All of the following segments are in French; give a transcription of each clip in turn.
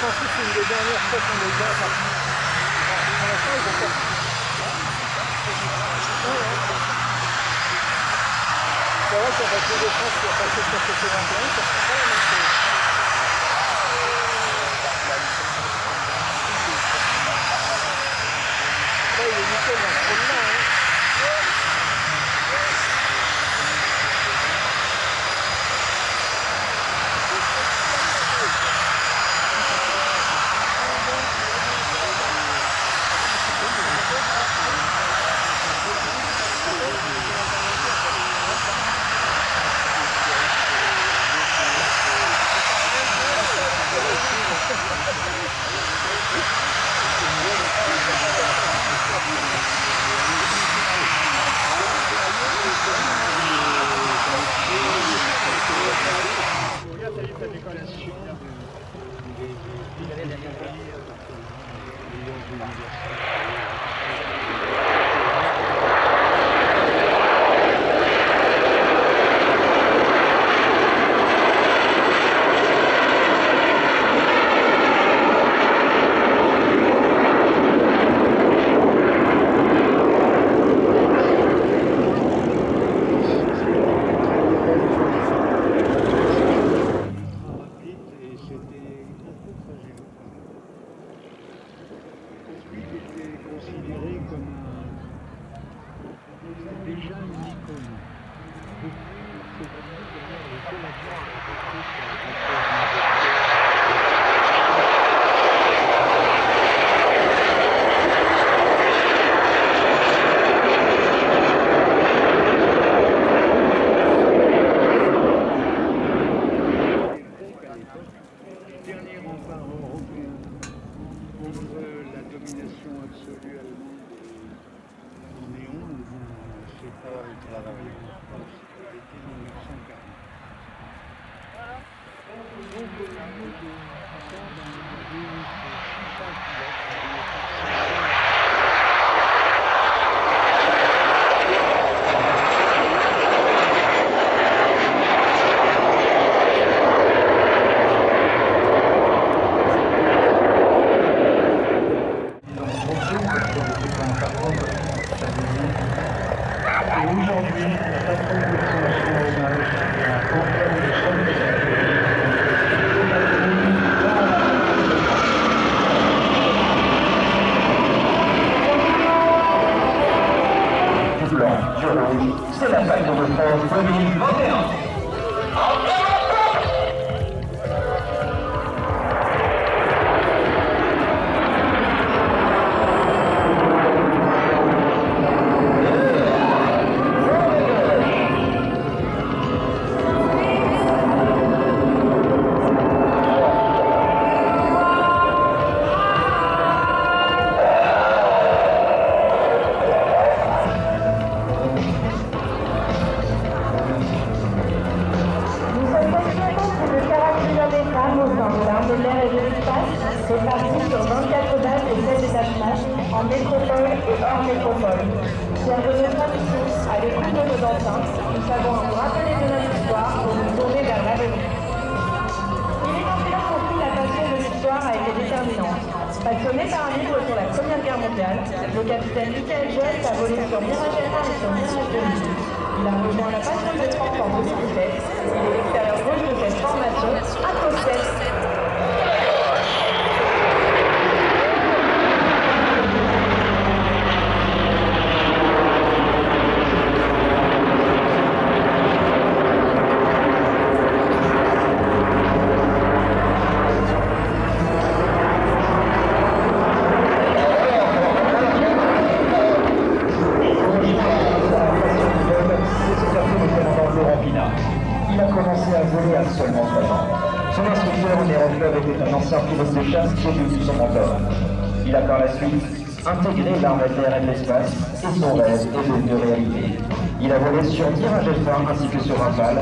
pense que c'est une des dernières fois qu'on les a. Pour l'instant, ils ont pas. C'est vrai que la Patrouille de France qui a passé sur ce 21, ça sera pas la même chose. Là, il est nickel dans ce rôle-là. C'est la Patrouille de France 2021. Répartis sur 24 dates et 7 établissements, en métropole et hors métropole. Fiers de notre tradition, à l'écoute de nos anciens, nous savons nous rappeler de notre histoire pour nous tourner vers l'avenir. Il est bien compris la passion de l'histoire a été déterminante. Passionné par un livre sur la Première Guerre mondiale, le capitaine Michael Jess a volé sur Mirage 1 et sur Mirage 2000. Il a rejoint la Patrouille de France en 2017 et l'expérience gauche de cette formation à Française. Il a commencé à voler à seulement 13 ans. Son instructeur en aéroclub était un ancien pilote de chasse qui est devenu son mentor. Il a par la suite intégré l'armée de l'air et de l'espace et son rêve est devenu réalité. Il a volé sur Mirage F1 ainsi que sur Rafale.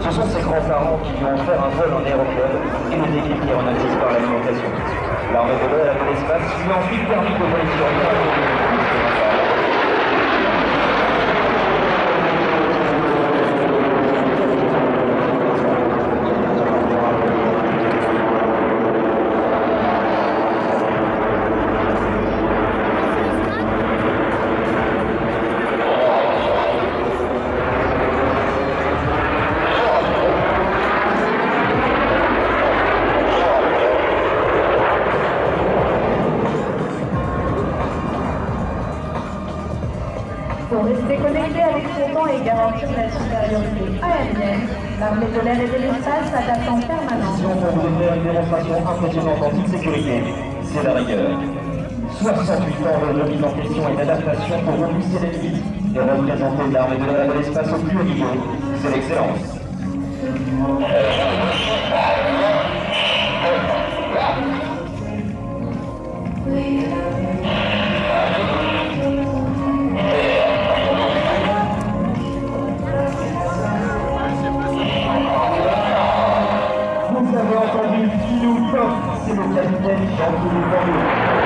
Ce sont ses grands-parents qui lui ont offert un vol en aéroclub et le déclic aéronautique par l'alimentation. L'armée de l'air et de l'espace lui a ensuite permis de voler sur Lyon. Pour rester connecté avec son temps et garantir la supériorité aérienne, l'armée de l'air et de l'espace s'adapte en permanence. Si on peut faire une démonstration impressionnante en toute sécurité, c'est la rigueur. 68 ans de remise en question et d'adaptation pour repousser les limites et représenter l'armée de l'air et de l'espace au plus haut niveau, c'est l'excellence. Vous avez entendu Filou Pop, c'est le capitaine dans tous les bandeaux.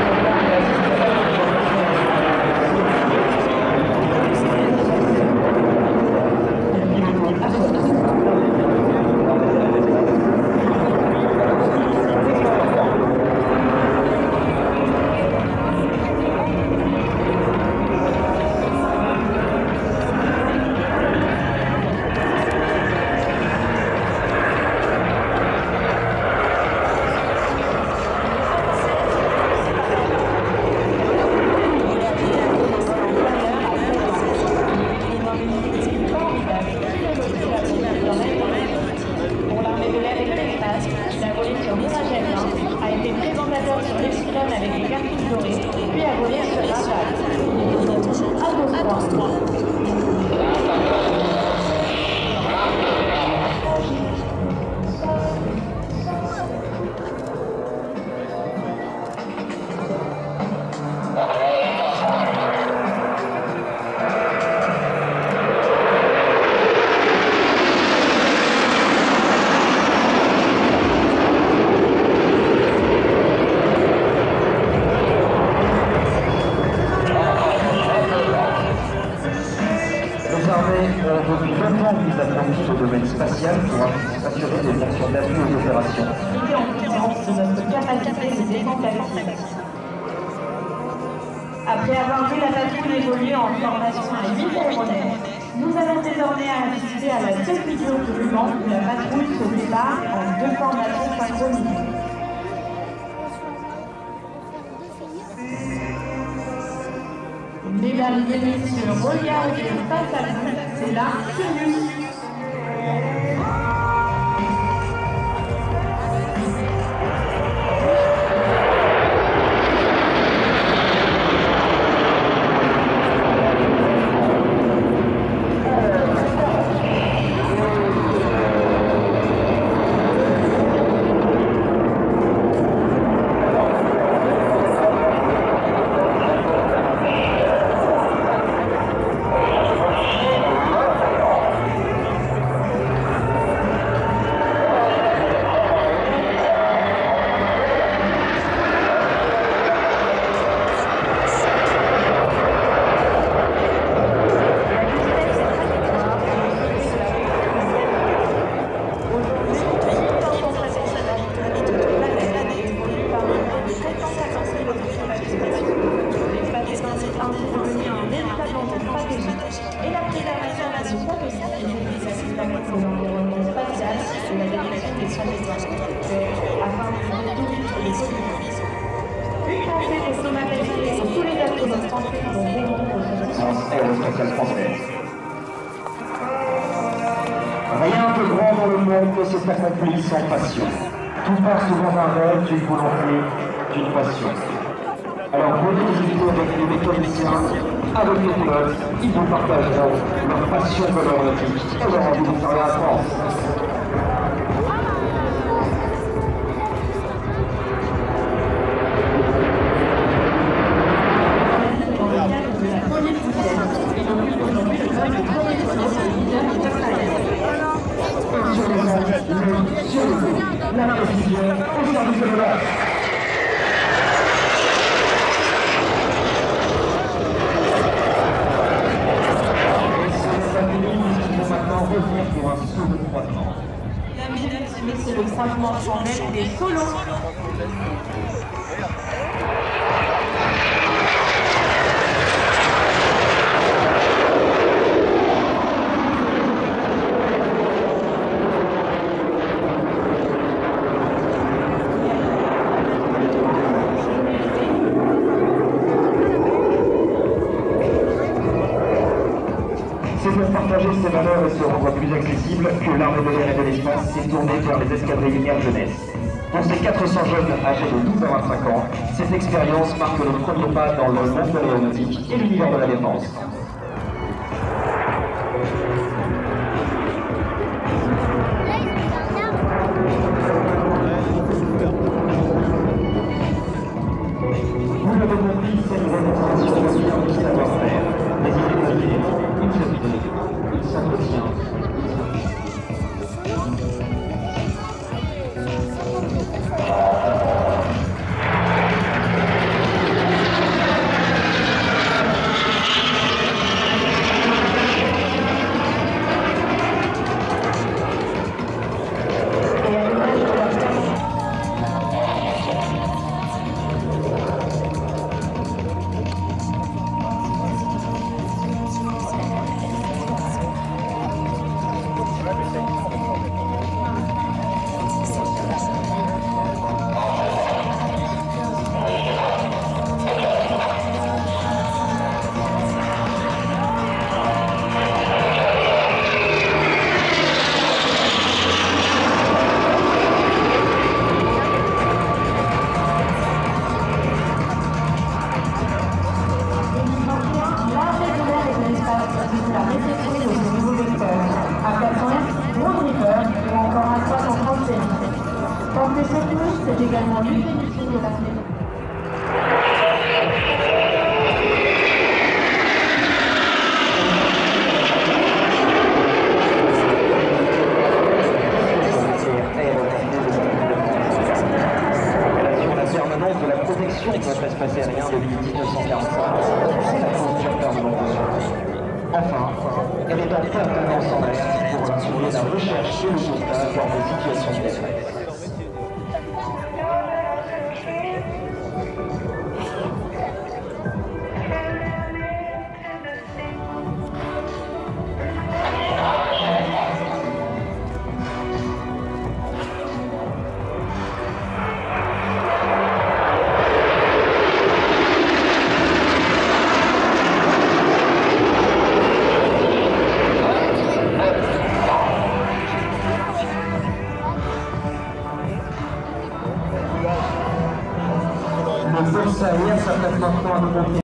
Depuis longtemps mis à profit au domaine spatial pour assurer des fonctions d'appui aux opérations. Et en conscience de notre capacité de défense active. Après avoir vu la patrouille évoluer en formation à 8 aéronefs, nous allons désormais assister à la seule vidéo de Melun où la patrouille se prépare en 2 formations synchronisées. Mesdames et messieurs, regardez face à vous, c'est la Cyrus. Rien de grand dans le monde ne s'est accompli sans passion. Tout part souvent d'un rêve, d'une volonté, d'une passion. Alors venez discuter avec les mécaniciens, avec les pilotes, ils vous partageront leur passion pour l'aéronautique et leur envie de faire la France. la précision au service de l'ordre. Maintenant revenir pour un saut de croisement. Mesdames et messieurs, le croisement chandelle des solos. C'est pour partager ses valeurs et se rendre plus accessible que l'Armée de l'air et de l'espace s'est tournée vers les escadrilles lumière jeunesse. Pour ces 400 jeunes âgés de 12 à 25 ans, cette expérience marque le premier pas dans le monde de l'aéronautique et l'univers de la défense. Vous l'avez compris, c'est une démonstration de du savoir-faire, des idées claires, une seule idée, une s'entretient. C'est également l'une des missions de l'Armée. Sur la permanence de la protection de notre espace aérien depuis 1945, c'est la posture permanente de survie. Enfin, elle est en permanence en alerte pour assurer la recherche et le sauvetage dans des situations de détresse. Le force aérienne s'apprête maintenant à nous montrer.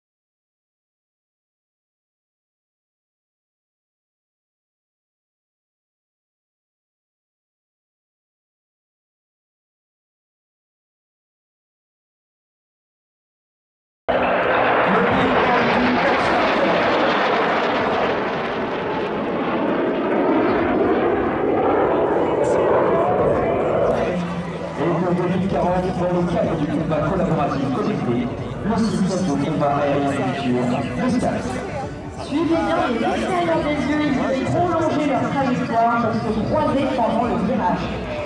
Pour le cadre du combat collaboratif connecté, le site de combat aérien futur, le SCAS. Suivez bien les extérieurs des yeux, ils vont prolonger leur trajectoire pour se croiser pendant le virage.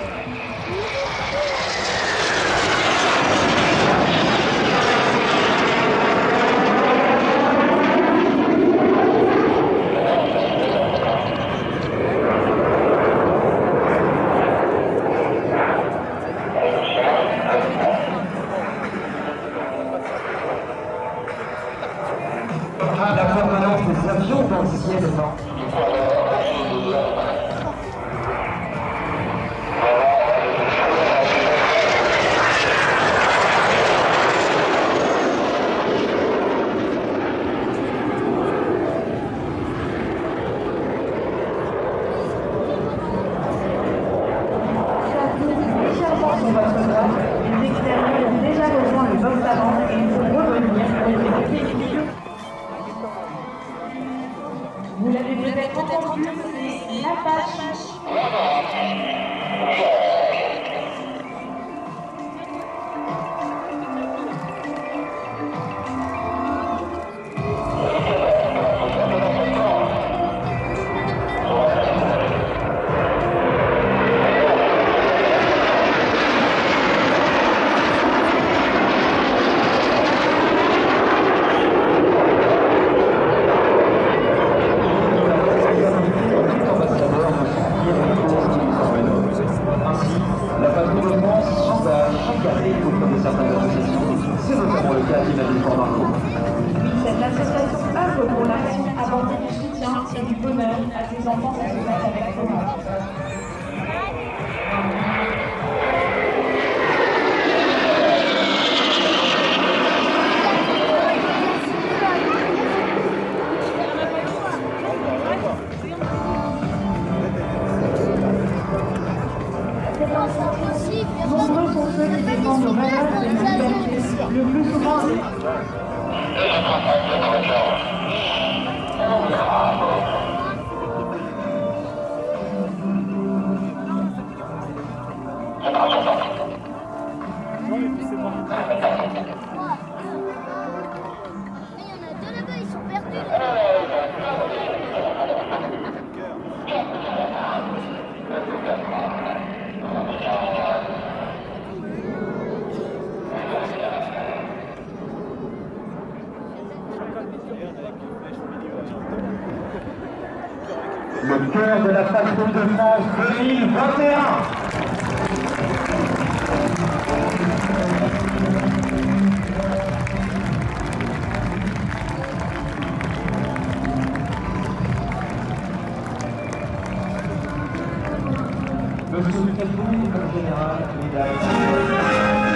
La permanence des avions dans le ciel est en... Les extérieurs ont déjà rejoint le box avant et il faut revenir pour exécuter les milieux. Vous l'avez peut-être entendu, c'est l'Apache. qui va défendre dans le groupe. Cette association œuvre pour l'action apporter du soutien et du bonheur à ces enfants qui se battent avec eux. Nombreux sont ceux qui défendent nos valeurs et nos libertés, le plus souvent Le cœur de la Patrouille de France 2021. Monsieur le capitaine, comme général, mesdames.